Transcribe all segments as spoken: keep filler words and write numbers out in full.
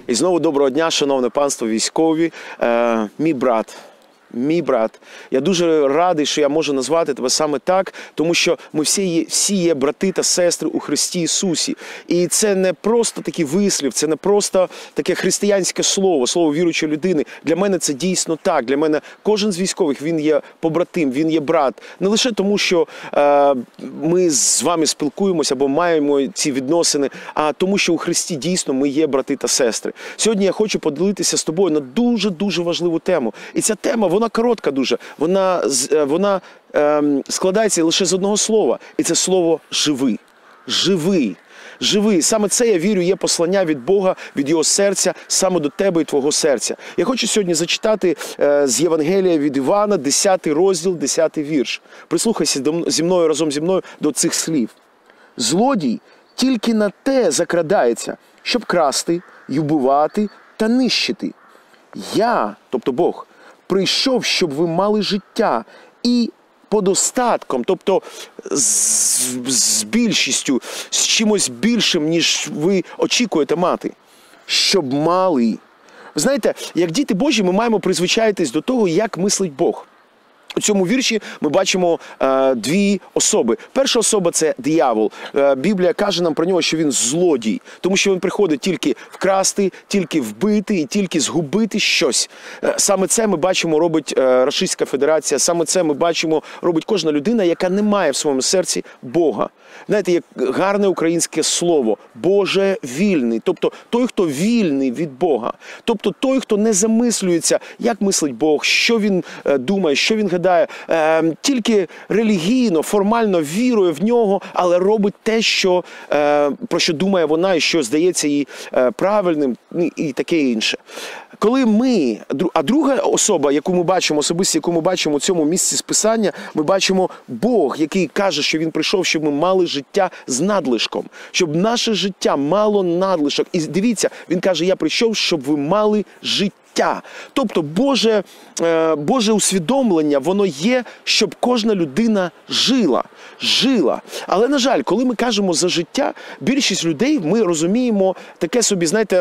І знову доброго дня, шановне панство військові, е, мій брат. Мій брат, я дуже радий, що я можу назвати тебе саме так, тому що ми всі є, всі є брати та сестри у Христі Ісусі. І це не просто такий вислів, це не просто таке християнське слово, слово віруючої людини. Для мене це дійсно так. Для мене кожен з військових, він є побратим, він є брат. Не лише тому, що е, ми з вами спілкуємося або маємо ці відносини, а тому, що у Христі дійсно ми є брати та сестри. Сьогодні я хочу поділитися з тобою на дуже-дуже важливу тему. І ця тема, вона коротка дуже, вона, вона ем, складається лише з одного слова. І це слово «живий». Живий. Живий. Саме це, я вірю, є послання від Бога, від Його серця, саме до тебе і твого серця. Я хочу сьогодні зачитати е, з Євангелія від Івана, десятий розділ, десятий вірш. Прислухайся зі мною, разом зі мною до цих слів. «Злодій тільки на те закрадається, щоб красти, й убивати та нищити. Я, тобто Бог, прийшов, щоб ви мали життя і подостатком, тобто з, з більшістю, з чимось більшим, ніж ви очікуєте мати. Щоб мали». Ви знаєте, як діти Божі, ми маємо призвичаїтись до того, як мислить Бог. У цьому вірші ми бачимо е, дві особи. Перша особа – це диявол. Е, Біблія каже нам про нього, що він злодій, тому що він приходить тільки вкрасти, тільки вбити і тільки згубити щось. Е, саме це ми бачимо робить е, Російська Федерація, саме це ми бачимо робить кожна людина, яка не має в своєму серці Бога. Знаєте, як гарне українське слово – божевільний, тобто той, хто вільний від Бога, тобто той, хто не замислюється, як мислить Бог, що він е, думає, що він гадає, е, тільки релігійно, формально вірує в нього, але робить те, що, е, про що думає вона і що здається їй е, правильним і таке інше. Коли ми, а друга особа, яку ми бачимо, особисто, яку ми бачимо у цьому місці з Писання, ми бачимо Бог, який каже, що Він прийшов, щоб ми мали життя з надлишком, щоб наше життя мало надлишок. І дивіться, Він каже, я прийшов, щоб ви мали життя. Тобто Боже, Боже усвідомлення, воно є, щоб кожна людина жила. Жила. Але, на жаль, коли ми кажемо за життя, більшість людей, ми розуміємо таке собі, знаєте,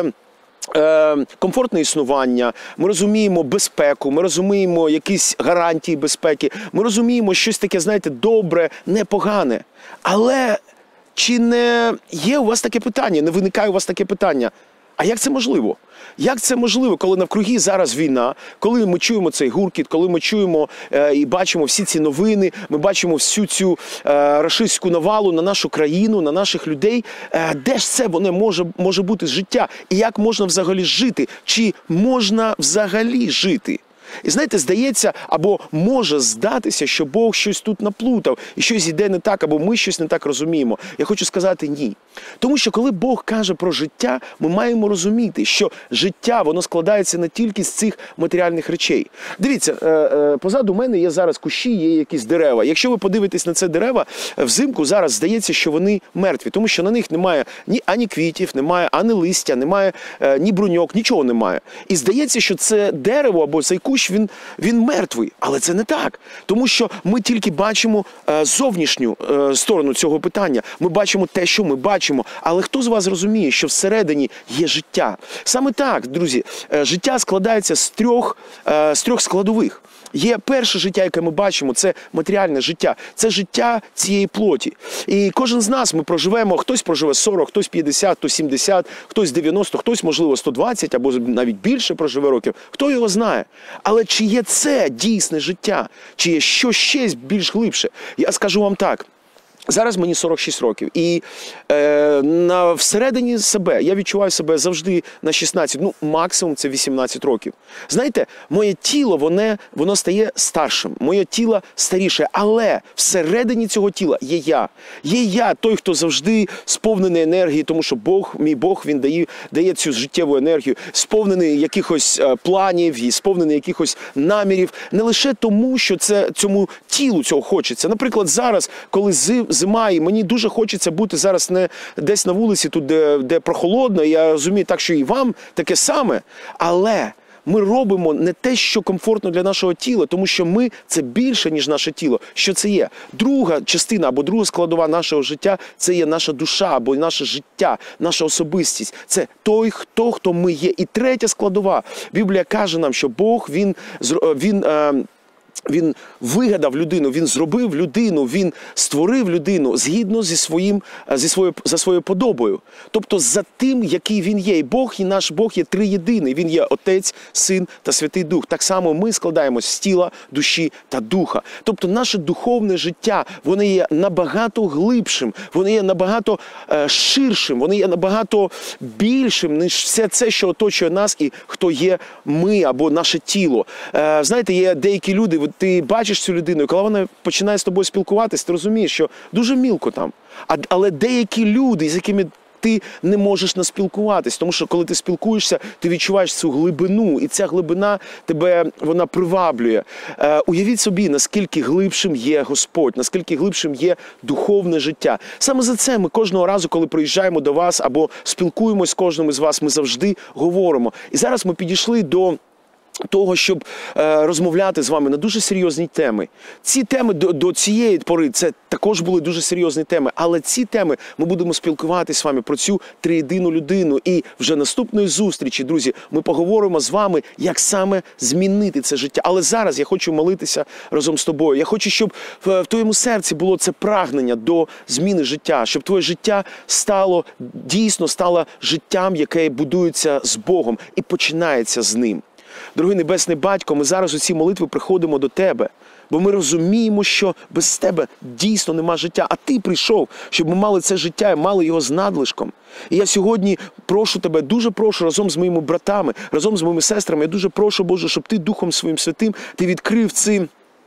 комфортне існування, ми розуміємо безпеку, ми розуміємо якісь гарантії безпеки, ми розуміємо щось таке, знаєте, добре, непогане. Але чи не є у вас таке питання, не виникає у вас таке питання, а як це можливо? Як це можливо, коли навкруги зараз війна, коли ми чуємо цей гуркіт, коли ми чуємо е, і бачимо всі ці новини, ми бачимо всю цю е, рашистську навалу на нашу країну, на наших людей, е, де ж це воно може, може бути життя? І як можна взагалі жити? Чи можна взагалі жити? І знаєте, здається, або може здатися, що Бог щось тут наплутав, і щось йде не так, або ми щось не так розуміємо. Я хочу сказати ні. Тому що коли Бог каже про життя, ми маємо розуміти, що життя, воно складається не тільки з цих матеріальних речей. Дивіться, позаду мене є зараз кущі, є якісь дерева. Якщо ви подивитесь на це дерева, взимку зараз здається, що вони мертві, тому що на них немає ні ані квітів, немає ані листя, немає ні бруньок, нічого немає. І здається, що це дерево або цей кущ, Він, він мертвий, але це не так. Тому що ми тільки бачимо е, зовнішню е, сторону цього питання. Ми бачимо те, що ми бачимо. Але хто з вас розуміє, що всередині є життя? Саме так, друзі, е, життя складається з трьох, е, з трьох складових. Є перше життя, яке ми бачимо, це матеріальне життя. Це життя цієї плоті. І кожен з нас ми проживемо, хтось проживе сорок, хтось п'ятдесят, хтось сімдесят, хтось дев'яносто, хтось, можливо, сто двадцять або навіть більше проживе років. Хто його знає? Але чи є це дійсне життя? Чи є що ще більш глибше? Я скажу вам так. Зараз мені сорок шість років, і е, на, всередині себе, я відчуваю себе завжди на шістнадцять, ну максимум це вісімнадцять років. Знаєте, моє тіло, воно, воно стає старшим, моє тіло старіше, але всередині цього тіла є я. Є я, той, хто завжди сповнений енергії, тому що Бог, мій Бог, Він дає, дає цю життєву енергію, сповнений якихось е, планів, і сповнений якихось намірів, не лише тому, що це цьому тілу цього хочеться. Наприклад, зараз, коли зим, зима, і мені дуже хочеться бути зараз не десь на вулиці, тут, де, де прохолодно, я розумію так, що і вам таке саме, але ми робимо не те, що комфортно для нашого тіла, тому що ми – це більше, ніж наше тіло. Що це є? Друга частина або друга складова нашого життя – це є наша душа або наше життя, наша особистість. Це той, хто, хто ми є. І третя складова. Біблія каже нам, що Бог, Він, він Він вигадав людину, він зробив людину, він створив людину згідно зі своїм, зі своєю, за своєю подобою. Тобто за тим, який він є. І Бог, і наш Бог є триєдиний. Він є Отець, Син та Святий Дух. Так само ми складаємось з тіла, душі та духа. Тобто наше духовне життя, воно є набагато глибшим, воно є набагато е, ширшим, воно є набагато більшим, ніж все це, що оточує нас і хто є ми або наше тіло. Е, знаєте, є деякі люди, ти бачиш цю людину, і коли вона починає з тобою спілкуватись, ти розумієш, що дуже мілко там. А, але деякі люди, з якими ти не можеш наспілкуватись, тому що коли ти спілкуєшся, ти відчуваєш цю глибину, і ця глибина тебе, вона приваблює. Е, уявіть собі, наскільки глибшим є Господь, наскільки глибшим є духовне життя. Саме за це ми кожного разу, коли приїжджаємо до вас або спілкуємось з кожним із вас, ми завжди говоримо. І зараз ми підійшли до того, щоб е, розмовляти з вами на дуже серйозні теми. Ці теми до, до цієї пори, це також були дуже серйозні теми, але ці теми ми будемо спілкуватися з вами про цю триєдину людину. І вже наступної зустрічі, друзі, ми поговоримо з вами, як саме змінити це життя. Але зараз я хочу молитися разом з тобою. Я хочу, щоб в, в твоєму серці було це прагнення до зміни життя, щоб твоє життя стало, дійсно стало життям, яке будується з Богом і починається з Ним. Дорогий Небесний Батько, ми зараз у ці молитви приходимо до Тебе, бо ми розуміємо, що без Тебе дійсно нема життя, а Ти прийшов, щоб ми мали це життя і мали його з надлишком. І я сьогодні прошу Тебе, дуже прошу разом з моїми братами, разом з моїми сестрами, я дуже прошу, Боже, щоб Ти Духом Своїм Святим, Ти відкрив ці...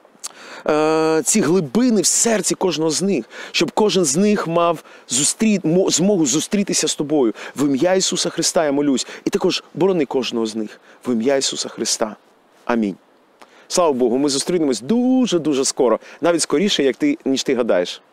ці глибини в серці кожного з них, щоб кожен з них мав зустріт, змогу зустрітися з Тобою. В ім'я Ісуса Христа я молюсь. І також борони кожного з них. В ім'я Ісуса Христа. Амінь. Слава Богу, ми зустрінемось дуже-дуже скоро. Навіть скоріше, як ти, ніж ти гадаєш.